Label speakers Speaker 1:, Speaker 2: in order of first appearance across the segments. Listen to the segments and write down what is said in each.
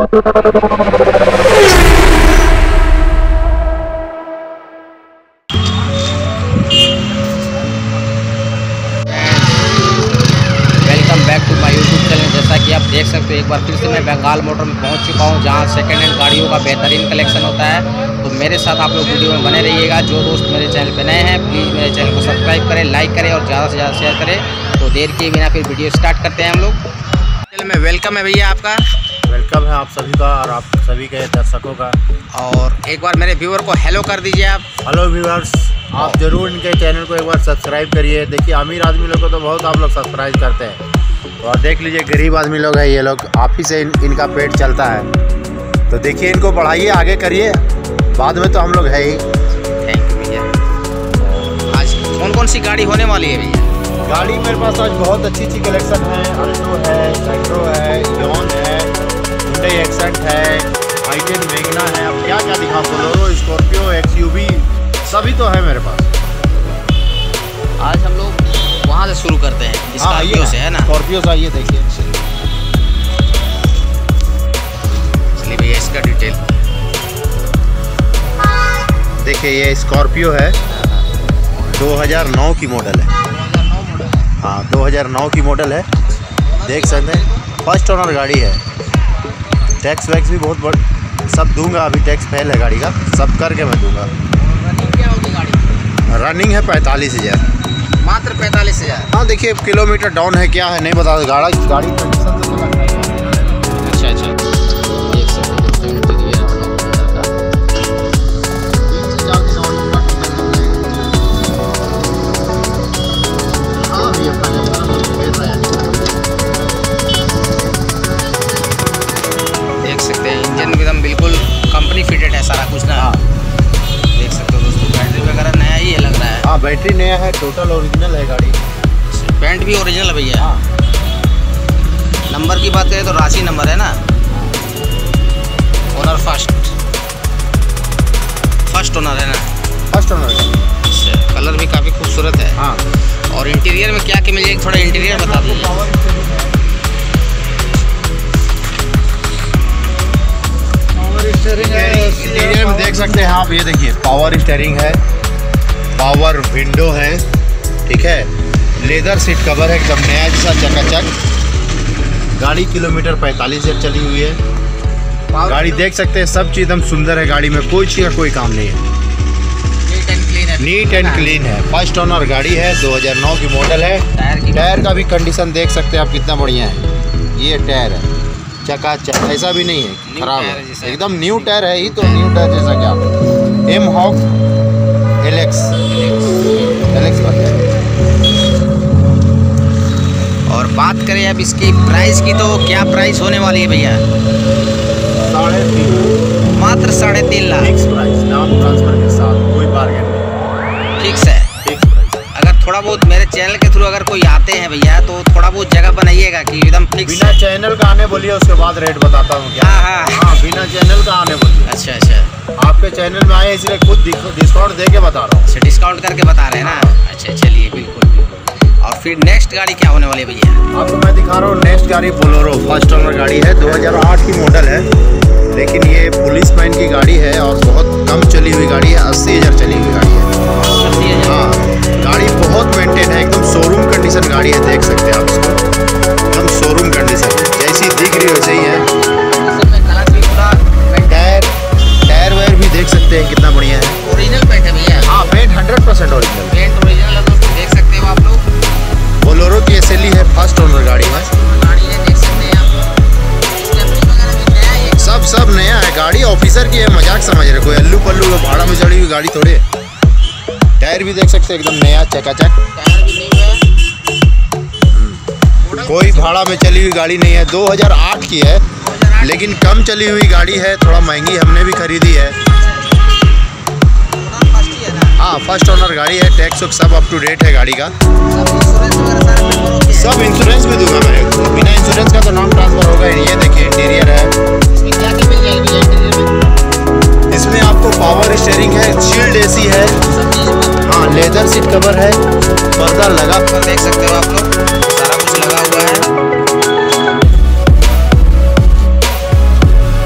Speaker 1: Back to my YouTube channel. जैसा कि आप देख सकते हो, एक बार फिर से मैं बंगाल मोटर में पहुंच चुका हूं, जहां सेकंड हैंड गाड़ियों का बेहतरीन कलेक्शन होता है। तो मेरे साथ आप लोग वीडियो में बने रहिएगा। जो दोस्त मेरे चैनल पे नए हैं, प्लीज़ मेरे चैनल को सब्सक्राइब करें, लाइक करें और ज़्यादा से ज़्यादा शेयर करें। तो देर किए बिना फिर वीडियो स्टार्ट करते हैं हम लोग। चैनल में वेलकम है भैया आपका।
Speaker 2: वेलकम है आप सभी का और आप सभी के दर्शकों का।
Speaker 1: और एक बार मेरे व्यूअर को हेलो कर दीजिए आप।
Speaker 2: हेलो व्यूअर्स, आप ज़रूर इनके चैनल को एक बार सब्सक्राइब करिए। देखिए, अमीर आदमी लोग को तो बहुत आप लोग सब्सक्राइब करते हैं, और देख लीजिए गरीब आदमी लोग हैं ये लोग, आप ही से इनका पेट चलता है। तो देखिए, इनको बढ़ाइए, आगे करिए, बाद में तो हम लोग है ही।
Speaker 1: थैंक यू भैया। आज कौन कौन सी गाड़ी होने वाली है भैया?
Speaker 2: गाड़ी मेरे पास आज बहुत अच्छी अच्छी कलेक्शन है। अल्टो है, सेंट्रो है, इओन है, हुंडई एक्सेंट है, i10 मैग्ना है। अब क्या क्या दिखाऊं, बोलेरो, स्कॉर्पियो, एक्सयूवी सभी तो है मेरे पास।
Speaker 1: आज हम लोग वहाँ से शुरू करते हैं, स्कॉर्पियो से, है ना?
Speaker 2: स्कॉर्पियो से आइए, देखिए।
Speaker 1: चलिए भैया, इसका डिटेल
Speaker 2: देखिए। ये स्कॉर्पियो है, 2009 की मॉडल है।
Speaker 1: 2009 मॉडल?
Speaker 2: हाँ, 2009 की मॉडल है, देख सकते हैं। फर्स्ट ओनर गाड़ी है। टैक्स वैक्स भी बहुत सब दूंगा, अभी टैक्स फेल है गाड़ी का, सब करके मैं दूंगा।
Speaker 1: रनिंग क्या होगी गाड़ी?
Speaker 2: रनिंग है 45,000,
Speaker 1: मात्र 45,000।
Speaker 2: हाँ, देखिए किलोमीटर डाउन है, क्या है नहीं बता। गाड़ी कंडीशन से तो लगता है।
Speaker 1: अच्छा अच्छा, देख सकते हो दोस्तों, इंटीरियर आप लोग अंदर का।
Speaker 2: हाँ, भी
Speaker 1: देख सकते हैं इंजन एकदम बिल्कुल कंपनी फिटेड है सारा कुछ ना।
Speaker 2: हाँ,
Speaker 1: देख सकते हो दोस्तों, बैटरी वगैरह नया ही है लग रहा है।
Speaker 2: हाँ, बैटरी नया है, टोटल ओरिजिनल है गाड़ी।
Speaker 1: पेंट भी ओरिजिनल है भैया।
Speaker 2: हाँ,
Speaker 1: नंबर की बात करें तो राशि नंबर है ना। ओनर फर्स्ट ओनर है ना।
Speaker 2: फर्स्ट ओनर है।
Speaker 1: अच्छा, कलर भी काफ़ी खूबसूरत है।
Speaker 2: हाँ,
Speaker 1: और इंटीरियर में क्या क्या मिल जाएगी, थोड़ा इंटीरियर बता दीजिए।
Speaker 2: इंटीरियर में देख सकते हैं आप, ये देखिए पावर स्टीयरिंग है, पावर विंडो है, ठीक है। लेदर सीट कवर है, एकदम नया जैसा चकाचक। गाड़ी किलोमीटर 45,000 चली हुई है। गाड़ी देख सकते हैं, सब चीज़ एकदम सुंदर है। गाड़ी में कोई चीज़ का कोई काम नहीं है, नीट एंड क्लीन है। फर्स्ट ओनर गाड़ी है, 2009 की मॉडल है। टायर का भी कंडीशन देख सकते हैं आप, कितना बढ़िया है। ये टायर है चकाचक, ऐसा भी नहीं है खराब है, एकदम न्यू टायर है ही। तो न्यू टायर जैसा क्या एम हॉक एलेक्स बनता है।
Speaker 1: और बात करें अब इसकी प्राइस की, तो क्या प्राइस होने वाली है भैया?
Speaker 2: 3.5
Speaker 1: मात्र 3.5 लाख।
Speaker 2: फिक्स प्राइस, नाम ट्रांसफर के साथ, कोई बार्गेन नहीं।
Speaker 1: फिक्स है।
Speaker 2: Fix price.
Speaker 1: अगर थोड़ा बहुत मेरे चैनल के थ्रू अगर कोई आते हैं भैया, तो थोड़ा बहुत जगह बनाइएगा कि एकदम फिक्स।
Speaker 2: बिना चैनल का आने बोलिए, उसके बाद रेट बताता हूँ क्या। हाँ, बिना चैनल का आने बोलिए।
Speaker 1: अच्छा अच्छा,
Speaker 2: आपके चैनल में आए इसलिए खुद डिस्काउंट दे के बता रहा हूँ।
Speaker 1: अच्छा, डिस्काउंट करके बता रहे हैं ना। अच्छा, चलिए बिल्कुल बिल्कुल। और फिर नेक्स्ट गाड़ी क्या होने वाली है भैया?
Speaker 2: आपको मैं दिखा रहा हूँ नेक्स्ट गाड़ी, बोलेरो। फर्स्ट ओनर गाड़ी है, 2008 की मॉडल है, लेकिन ये पुलिसमैन की गाड़ी है और बहुत कम चली हुई गाड़ी है। 80,000 चली हुई गाड़ी है।
Speaker 1: 80,000?
Speaker 2: हाँ, गाड़ी बहुत मेंटेन है, एकदम शोरूम कंडीशन गाड़ी है, देख सकते हैं आप इसको, एकदम शोरूम कंडीशन जैसी दिख रही वैसे ही है। टायर वायर भी देख सकते हैं कितना बढ़िया है।
Speaker 1: ओरिजिनल पेंट है भैया?
Speaker 2: हाँ, पेंट 100% ओरिजिनल।
Speaker 1: पेंट ओरिजिनल है दोस्तों, देख सकते हो आप लोग।
Speaker 2: बोलेरो की एसएलई है, फर्स्ट ओनर गाड़ी है।
Speaker 1: गाड़ी है, देख सकते हैं आप लोग। वगैरह भी नया है,
Speaker 2: सब नया है। गाड़ी ऑफिसर की है, मजाक समझ रहे, कोई अल्लू पल्लू भाड़ा में चढ़ी हुई गाड़ी थोड़ी है। टायर भी देख सकते हैं, एकदम नया चकाचक।
Speaker 1: टायर भी न्यू है।
Speaker 2: कोई भाड़ा में चली हुई गाड़ी नहीं है। 2008 की है, लेकिन कम चली हुई गाड़ी है, थोड़ा महंगी हमने भी खरीदी है। हाँ, फर्स्ट ओनर गाड़ी है, टैक्स सब अप टू डेट है गाड़ी का। सब इंश्योरेंस भी दूंगा मैं, बिना इंश्योरेंस का तो नाम ट्रांसफर होगा ही। ये देखिए इंटीरियर है, इसमें आपको पावर स्टीयरिंग है, शील्ड एसी है, हाँ, लेदर सीट कवर है, पर्दा लगा
Speaker 1: कर देख सकते हो आप लोग, सारा कुछ लगा हुआ है।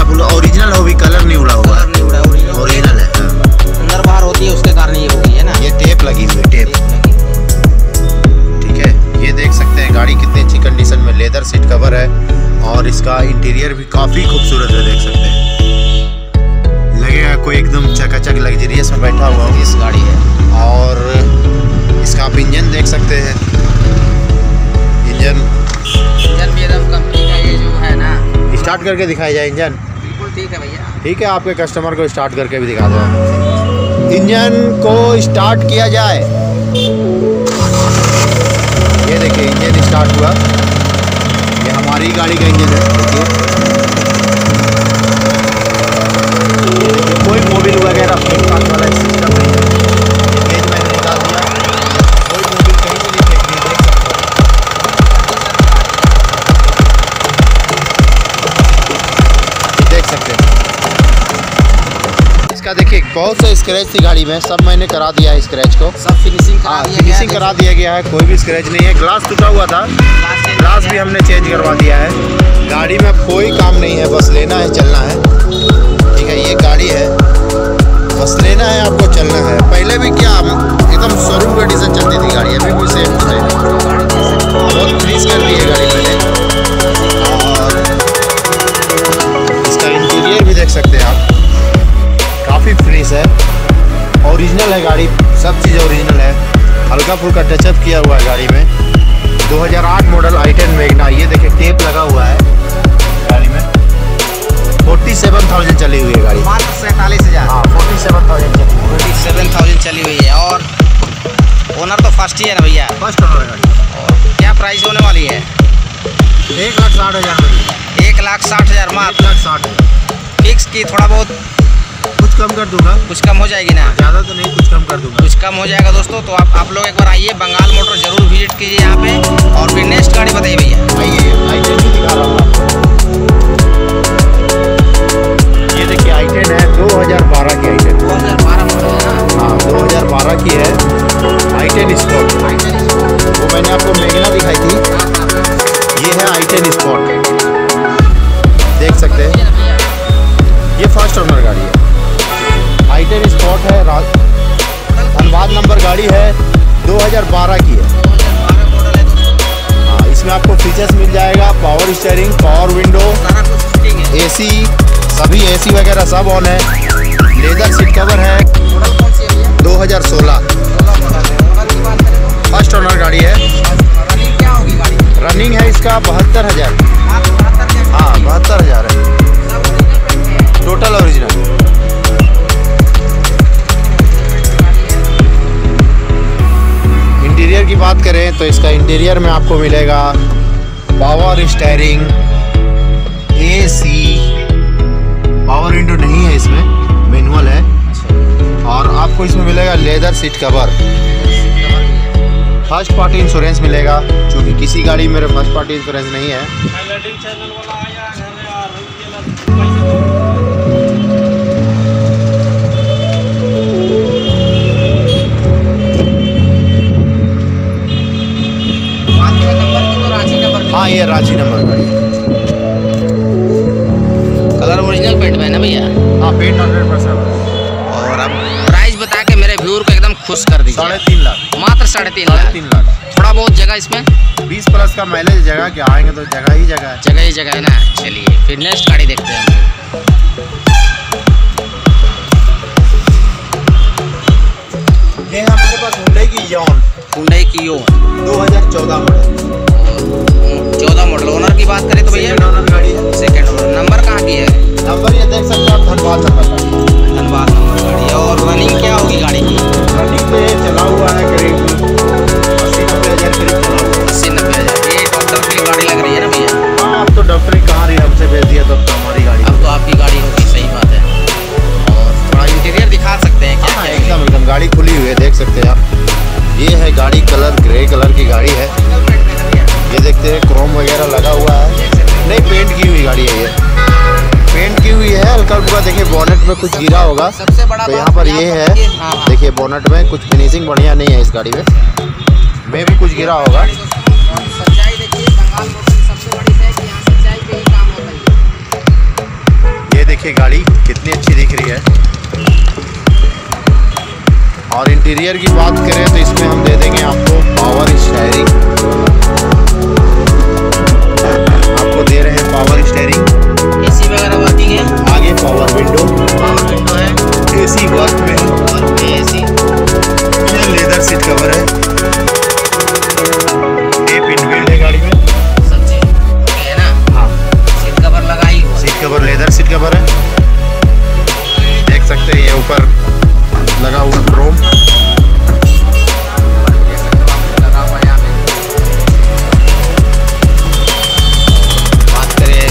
Speaker 2: फुल ओरिजिनल हो भी, कलर नहीं उड़ा हुआ,
Speaker 1: कलर नहीं उड़ा,
Speaker 2: ओरिजिनल है।
Speaker 1: अंदर बाहर होती है उसके कारण ये हो गई है ना।
Speaker 2: ये टेप लगी हुई है, टेप, ठीक है। ये देख सकते हैं गाड़ी कितनी अच्छी कंडीशन में, लेदर सीट कवर है और इसका इंटीरियर भी काफ़ी खूबसूरत है, देख सकते हैं। लगेगा कोई एकदम चकाचक लग्जरियस में बैठा हुआ हो
Speaker 1: इस गाड़ी है।
Speaker 2: और इसका आप इंजन देख सकते हैं, इंजन
Speaker 1: भी एकदम कंपनी का ये जो है ना।
Speaker 2: स्टार्ट करके दिखाया जाए इंजन।
Speaker 1: बिल्कुल ठीक है भैया।
Speaker 2: ठीक है, आपके कस्टमर को स्टार्ट करके भी दिखा दो। इंजन को स्टार्ट किया जाए। ये देखिए इंजन स्टार्ट हुआ, ये हमारी गाड़ी का इंजन है। देखिए कोई मोबिल वगैरह फ्लिपकार्ट वाला सिस्टम नहीं है। ये गेज मैंने निकाल दिया, कोई मोबिल कहीं से नहीं फेंकनी है, देख सकते हैं। इसका देखिए बहुत सा स्क्रैच थी गाड़ी में, सब मैंने करा दिया है स्क्रैच को,
Speaker 1: सब फिनिशिंग
Speaker 2: करा दिया गया है, कोई भी स्क्रैच नहीं है। ग्लास टूटा हुआ था, ग्लास भी हमने चेंज करवा दिया है। गाड़ी में कोई काम नहीं है, बस लेना है, चलना है, ठीक है। ये गाड़ी है, बस लेना है, आपको चलना है। पहले भी क्या एकदम शोरूम कंडीशन चलती थी गाड़ी, अभी भी सेम है, बहुत फ्रीज कर दी है गाड़ी मैंने। और इसका इंटीरियर भी देख सकते हैं आप, काफ़ी फ्रेश है, ओरिजिनल है गाड़ी, सब चीज़ ओरिजिनल है। हल्का फुल्का टचअप किया हुआ है गाड़ी में। 2008 मॉडल i10 मैग्ना, ये देखिए टेप लगा हुआ है गाड़ी में। 47,000 चली हुई है गाड़ी,
Speaker 1: मात्र 47,000।
Speaker 2: हाँ
Speaker 1: 47,000 चली हुई है। और ओनर तो फर्स्ट ही है ना भैया?
Speaker 2: फर्स्ट ओनर है गाड़ी।
Speaker 1: और क्या प्राइस होने वाली है?
Speaker 2: 1,60,000 में,
Speaker 1: 1,60,000 मात्र।
Speaker 2: 1,60,000
Speaker 1: फिक्स की थोड़ा बहुत
Speaker 2: कुछ कम कर दूंगा,
Speaker 1: कुछ कम हो जाएगी ना?
Speaker 2: ज़्यादा तो नहीं, कुछ कम कर दूंगा।
Speaker 1: कुछ कम हो जाएगा दोस्तों। तो आप लोग एक बार आइए, बंगाल मोटर जरूर विजिट कीजिए यहाँ पे। और फिर नेक्स्ट गाड़ी बताइए भैया।
Speaker 2: आइए, i10 भी दिखा रहा हूँ आपको। ये देखिए i10 है, 2012 की i10,
Speaker 1: 2012 मॉडल है ना?
Speaker 2: हाँ 2012 की है i10 स्पॉट। वो मैंने आपको मैग्ना दिखाई थी, ये है i10 स्पॉट, देख सकते हैं। ये फर्स्ट ओनर गाड़ी है, i10 स्पॉट है, धनबाद नंबर गाड़ी है, 2012 की है।
Speaker 1: 2012 मॉडल है दोस्तों।
Speaker 2: हाँ, इसमें आपको फीचर्स मिल जाएगा, पावर स्टीयरिंग, पावर विंडो,
Speaker 1: सारा कुछ फिटिंग है।
Speaker 2: एसी, सभी एसी वगैरह सब ऑन है। लेदर सीट कवर है,
Speaker 1: मॉडल कौन सी है भैया?
Speaker 2: 2016
Speaker 1: 16 मॉडल है। ओनर की बात करें तो
Speaker 2: फर्स्ट ओनर गाड़ी है।
Speaker 1: रनिंग क्या होगी गाड़ी?
Speaker 2: रनिंग है इसका 72,000,
Speaker 1: मात्र 72,000।
Speaker 2: हाँ 72,000 है,
Speaker 1: सब ओरिजिनल पेंट है।
Speaker 2: Total original. इंटीरियर की बात करें तो इसका इंटीरियर में आपको मिलेगा power steering, AC, power window नहीं है इसमें, मैनुअल है। और आपको इसमें मिलेगा leather seat cover, first party insurance मिलेगा, क्योंकि किसी गाड़ी में मेरे फर्स्ट पार्टी इंश्योरेंस नहीं है। हाँ ये रांची नंबर गाड़ी है।
Speaker 1: कलर ओरिजिनल पेंट में है ना भैया?
Speaker 2: हाँ पेंट 100%।
Speaker 1: और अब प्राइस बता के मेरे व्यूअर को एकदम खुश कर दीजिए।
Speaker 2: 3.5 लाख,
Speaker 1: मात्र 3.5 लाख। थोड़ा बहुत जगह इसमें
Speaker 2: 20 प्लस का माइलेज, जगह क्या आएंगे तो जगह ही जगह है।
Speaker 1: जगह ही जगह है ना। चलिए फिर नेक्स्ट गाड़ी देखते हैं।
Speaker 2: ये है हमारे पास हुंडई की यॉन,
Speaker 1: हुंडई की योन
Speaker 2: 2014 मॉडल,
Speaker 1: 14 मॉडल। ओनर की बात करें तो भैया
Speaker 2: सेकंड ओनर गाड़ी है।
Speaker 1: Second owner. नंबर कहाँ की है?
Speaker 2: नंबर ये देख सकते हैं आप, धनबाद नंबर का,
Speaker 1: धनबाद नंबर गाड़ी है। और रनिंग क्या होगी गाड़ी की?
Speaker 2: रनिंग पे चला हुआ है करीब 80-90 हज़ार करीब चला हुआ है।
Speaker 1: 80-90 हज़ार। ये डॉक्टर की गाड़ी लग रही है ना भैया?
Speaker 2: हाँ अब तो डॉक्टर कहाँ रही, हमसे भेज दिया तो अब तो हमारी गाड़ी।
Speaker 1: अब तो आपकी गाड़ी होगी, सही बात है। और थोड़ा इंटीरियर दिखा सकते हैं क्या?
Speaker 2: हाँ एकदम गाड़ी खुली हुई है, देख सकते हैं आप। ये है गाड़ी, कलर ग्रे कलर की गाड़ी है। ये देखते हैं क्रोम वगैरह लगा हुआ है, नहीं पेंट की हुई गाड़ी है, ये पेंट की हुई है। हल्का हल्का देखिए बोनेट में कुछ गिरा होगा,
Speaker 1: सबसे बड़ा
Speaker 2: तो यहाँ पर ये है, देखिए बोनेट में कुछ फिनिशिंग बढ़िया नहीं है इस गाड़ी में भी कुछ गिरा होगा।
Speaker 1: सच्चाई देखिए, बंगाल मोटर की सबसे बड़ी है कि यहाँ सच्चाई पे ही काम होता है।
Speaker 2: ये देखिए गाड़ी कितनी अच्छी दिख रही है। और इंटीरियर की बात करें तो इसमें हम दे देंगे आपको पावर स्टीयरिंग, आपको दे रहे हैं पावर स्टीयरिंग।
Speaker 1: एसी वगैरह वर्किंग है,
Speaker 2: आगे पावर विंडो
Speaker 1: है,
Speaker 2: एसी वर्क में है,
Speaker 1: एसी,
Speaker 2: ये लेदर सीट कवर है, टेप इनबिल्ट है गाड़ी में,
Speaker 1: सब चीज ओके है ना।
Speaker 2: हाँ
Speaker 1: सीट कवर लगा ही हुआ,
Speaker 2: seat cover leather seat cover है, देख सकते हैं ये ऊपर लगा हुआ क्रोम।
Speaker 1: लगा हुआ यहाँ पे। बात करें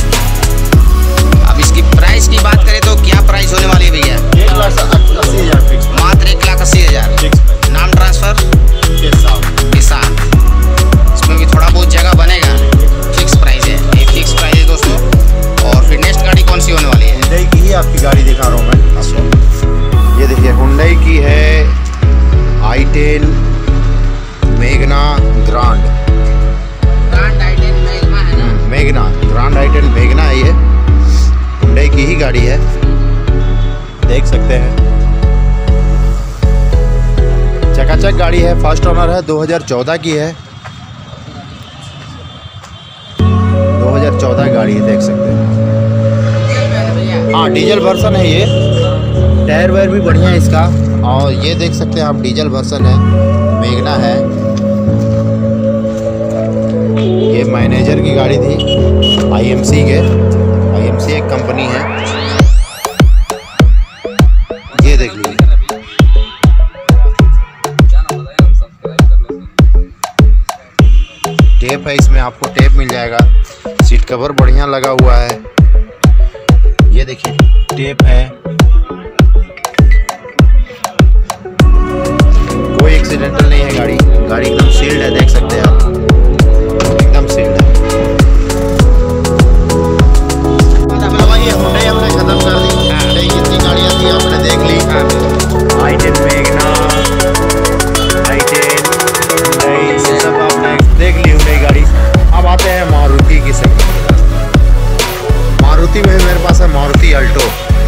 Speaker 1: अब इसकी प्राइस की बात करें तो क्या प्राइस होने वाली है भैया?
Speaker 2: 1,80,000 फिक्स,
Speaker 1: मात्र 1,80,000
Speaker 2: फिक्स
Speaker 1: नाम ट्रांसफर
Speaker 2: के साथ।
Speaker 1: इसमें भी थोड़ा बहुत जगह बनेगा, फिक्स प्राइस है, ये फिक्स प्राइस है दोस्तों। और फिर नेक्स्ट गाड़ी कौन सी होने वाली है?
Speaker 2: हुंडई की ही आपकी गाड़ी दिखा रहा हूँ मैं आपको। ये देखिए हुंडई की है i10 मेगना ग्रांड,
Speaker 1: i10 मैग्ना है ना?
Speaker 2: मेगना ग्रांड i10 मेगना है, ये हुंडई की ही गाड़ी है, देख सकते हैं। चकाचक गाड़ी है, फर्स्ट ओनर है, 2014 की है, 2014 गाड़ी है, देख सकते हैं। हाँ डीजल वर्जन है ये, टायर वायर भी बढ़िया है इसका। और ये देख सकते हैं आप डीजल वर्जन है, मेगना है, ये मैनेजर की गाड़ी थी, IMC के, IMC एक कंपनी है, ये देख लीजिए। टेप है इसमें, आपको टेप मिल जाएगा, सीट कवर बढ़िया लगा हुआ है, ये देखिए टेप है, कोई एक्सीडेंटल नहीं है गाड़ी, गाड़ी एकदम सील्ड है, देख सकते हैं आप, एकदम सील्ड है। ये हुंडई हमने खत्म कर दी, हुंडई की इतनी गाड़ियाँ थी आपने देख ली, i10 मेगना, i10 हुंडई सब आपने देख ली हुंडई गाड़ी। अब आते हैं मारुति की सेगमेंट। मारुति में मेरे पास है मारुति अल्टो,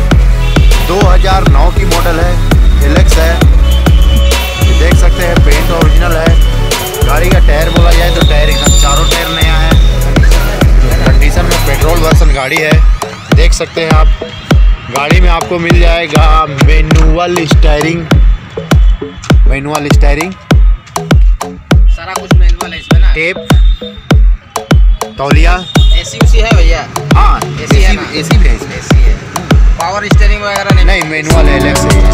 Speaker 2: 2009 की मॉडल है, एलेक्स है, देख सकते हैं पेंट ओरिजिनल है। गाड़ी का टायर बोला जाए तो टायर एकदम चारों टायर नया है, कंडीशन में पेट्रोल वर्जन गाड़ी है, देख सकते हैं आप। गाड़ी में आपको मिल जाएगा मैनुअल स्टीयरिंग, मैनुअल स्टीयरिंग,
Speaker 1: सारा कुछ मैनुअल है इसमें ना।
Speaker 2: टेप, तौलिया,
Speaker 1: एसी उसी है भैया?
Speaker 2: हाँ
Speaker 1: एसी है ना?
Speaker 2: एसी भी है इसमें।
Speaker 1: एसी है, पावर स्टीयरिंग वगैरह नहीं?
Speaker 2: नहीं मैनुअल है, एलेक्स है,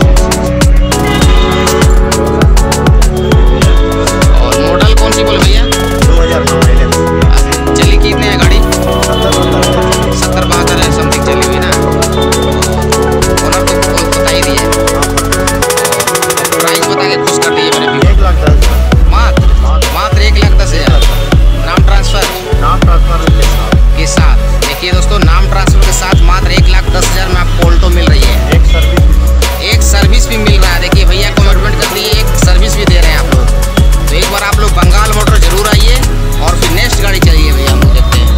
Speaker 1: और मॉडल कौन सी बोले भैया?
Speaker 2: 2009 एलेक्स।
Speaker 1: चली कितने है गाड़ी?
Speaker 2: 70-72
Speaker 1: है, समथिंग चली हुई ना। ओनर तो बता ही दिए, प्राइस बता के खुश कर दिए मेरे भी।
Speaker 2: 1,10,000
Speaker 1: मात्र 1,10,000 नाम ट्रांसफर के साथ। देखिए दोस्तों, नाम ट्रांसफर के साथ मात्र 1,10,000 में आपको ऑल्टो मिल रही है। एक सर्विस भी मिल रहा है। देखिए भैया कमिटमेंट कर दिए, एक सर्विस भी दे रहे हैं आप लोग। तो एक बार आप लोग बंगाल मोटर जरूर आइए और फिर नेक्स्ट गाड़ी चलिए भैया, हम लोग देखते हैं।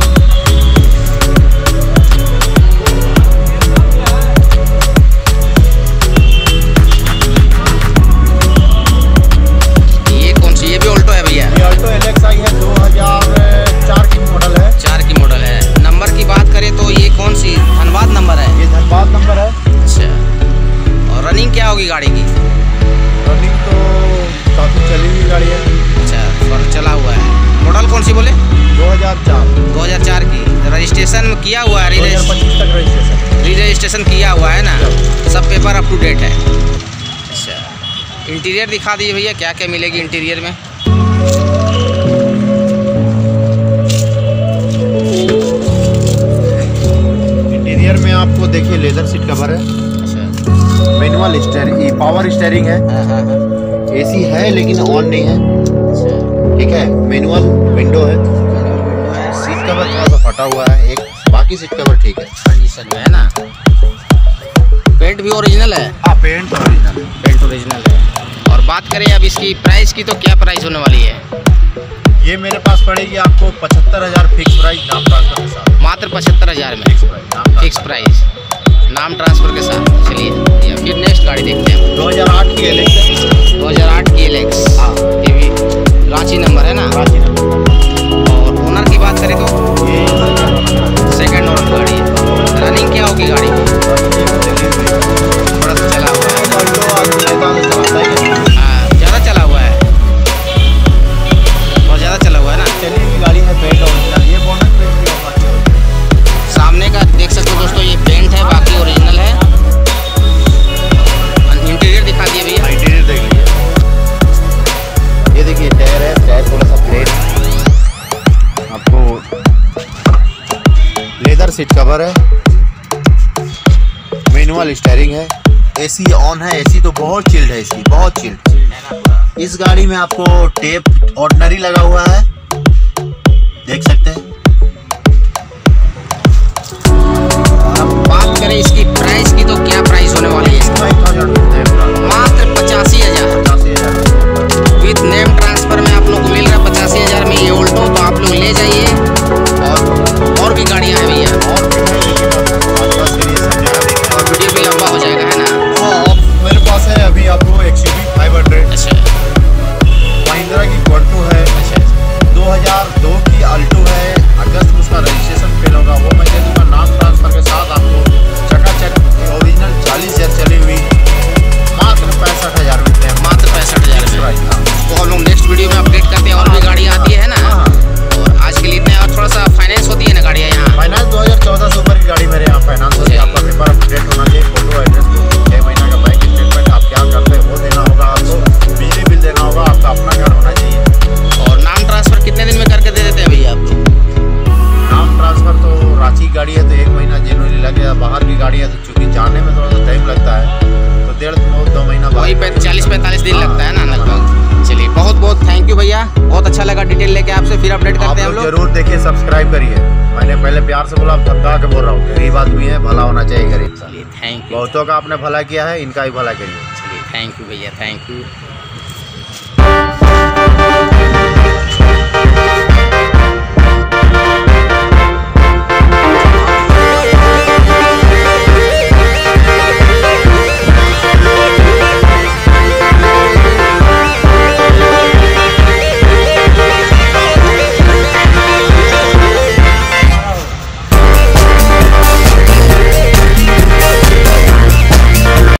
Speaker 1: ये कौन सी? ये भी ऑल्टो है भैया?
Speaker 2: ये अल्टो एलेक्स आई है, 2004 की मॉडल है।
Speaker 1: 4 की मॉडल है। नंबर की बात करें तो ये कौन सी? धनबाद नंबर है?
Speaker 2: ये धनबाद नंबर है।
Speaker 1: अच्छा, और रनिंग क्या होगी गाड़ी की?
Speaker 2: रनिंग तो काफ़ी चली हुई गाड़ी है।
Speaker 1: अच्छा, पर चला हुआ है। मॉडल कौन सी बोले? 2004 की। रजिस्ट्रेशन किया हुआ है?
Speaker 2: 2025 तक
Speaker 1: रजिस्ट्रेशन किया हुआ है ना, सब पेपर अप टू डेट है। अच्छा, इंटीरियर दिखा दीजिए भैया, क्या क्या मिलेगी इंटीरियर में?
Speaker 2: इंटीरियर में आपको देखिए लेदर सीट कवर है,
Speaker 1: अच्छा,
Speaker 2: मैनुअल स्टीयरिंग, पावर स्टीयरिंग है, एसी है लेकिन ऑन नहीं है,
Speaker 1: अच्छा,
Speaker 2: ठीक है, मैनुअल विंडो है, सीट कवर थोड़ा सा फटा हुआ है एक, बाकी सीट कवर ठीक है,
Speaker 1: कंडीशन में है ना। पेंट भी ओरिजिनल है?
Speaker 2: हाँ पेंट ओरिजिनल है।
Speaker 1: पेंट ओरिजिनल है। और बात करें अब इसकी प्राइस की, तो क्या प्राइस होने वाली है?
Speaker 2: ये मेरे पास पड़ेगी आपको 75,000 फिक्स प्राइस नाम ट्रांसफर के साथ।
Speaker 1: मात्र 75,000 में फिक्स प्राइस नाम ट्रांसफर के साथ। चलिए फिर नेक्स्ट गाड़ी देखते हैं।
Speaker 2: 2008 की एलेक्स है।
Speaker 1: 2008 की एलेक्स।
Speaker 2: हाँ,
Speaker 1: ये भी रांची नंबर है ना।
Speaker 2: रांची नंबर।
Speaker 1: और ओनर की बात करें तो
Speaker 2: ये
Speaker 1: सेकंड ओनर गाड़ी है। रनिंग क्या होगी गाड़ी की? थोड़ा सा चला हुआ है। हाँ, ज़्यादा चला हुआ है, बहुत ज़्यादा चला हुआ है ना।
Speaker 2: चली हुई गाड़ी है, पेंट ओरिजिनल। ये बोनट पे
Speaker 1: सामने का देख सकते हो दोस्तों, ये पेंट है, बाकी ओरिजिनल है। इंटीरियर दिखा दिए भैया।
Speaker 2: इंटीरियर देख लीजिए। ये देखिए टायर है, टायर थोड़ा सा फ्लैट। आपको लेदर सीट कवर है, मैनुअल स्टीयरिंग है, एसी ऑन है। एसी तो बहुत चिल्ड है, इसकी बहुत चिल्ड। इस गाड़ी में आपको टेप ऑर्डिनरी लगा हुआ है, देख सकते हैं।
Speaker 1: और अब बात करें इसकी प्राइस की, तो क्या प्राइस होने वाली है इसकी? मात्र 85,000 विद नेम ट्रांसफर में आप लोग को मिल रहा है 85,000 में ये ऑल्टो। तो आप लोग ले जाइए। और भी गाड़ियाँ हैं भैया, और वीडियो भी लंबा हो जाएगा, है ना।
Speaker 2: हाँ, मेरे पास है अभी आपको XUV 500।
Speaker 1: अच्छा,
Speaker 2: महिंद्रा की क्वांटो है।
Speaker 1: अच्छा,
Speaker 2: 2002 की अल्टो है। अगस्त में उसका रजिस्ट्रेशन फेल होगा, वो मैं दे दूँगा नाम ट्रांसफर के साथ आपको। चकाचक ओरिजिनल 40,000 चली हुई, मात्र 65,000 मिलते हैं।
Speaker 1: मात्र 65,000 में। तो हम लोग नेक्स्ट वीडियो में अपडेट करते हैं। और भी गाड़ी आती है ना। और आज के लिए इतना। और थोड़ा सा फाइनेंस होती है ना गाड़ियाँ यहाँ?
Speaker 2: फाइनेंस 2014 से ऊपर की गाड़ी मेरे यहाँ फाइनेंस होती है। आपका पेपर अपडेट होना चाहिए, फोटो एड्रेस 6 महीना का बैंक स्टेटमेंट, आप क्या करते हैं वो देना होगा आपको। बिजली बिल देना होगा, आपका अपना घर होना चाहिए।
Speaker 1: और नाम ट्रांसफर कितने दिन में करके दे देते हैं भैया आप लोग?
Speaker 2: नाम ट्रांसफर तो रांची की गाड़ी है तो 1 महीना जेनुअली लगेगा। बाहर की गाड़ी है तो चूँकि जाने में थोड़ा सा टाइम लगता है, तो 1.5-2 महीना
Speaker 1: वही 40-45 दिन लगता है ना लगभग। चलिए बहुत बहुत थैंक यू भैया, बहुत अच्छा लगा डिटेल लेके आपसे। फिर अपडेट करते हैं हम लोग।
Speaker 2: जरूर देखिए, सब्सक्राइब करिए। मैंने पहले प्यार से बोला, अब धमका के बोल रहा हूँ। गरीब आदमी है, भला होना चाहिए गरीब।
Speaker 1: चलिए थैंक यू।
Speaker 2: बहुतों का आपने भला किया है, इनका ही भला करिए।
Speaker 1: चलिए थैंक यू भैया, थैंक यू।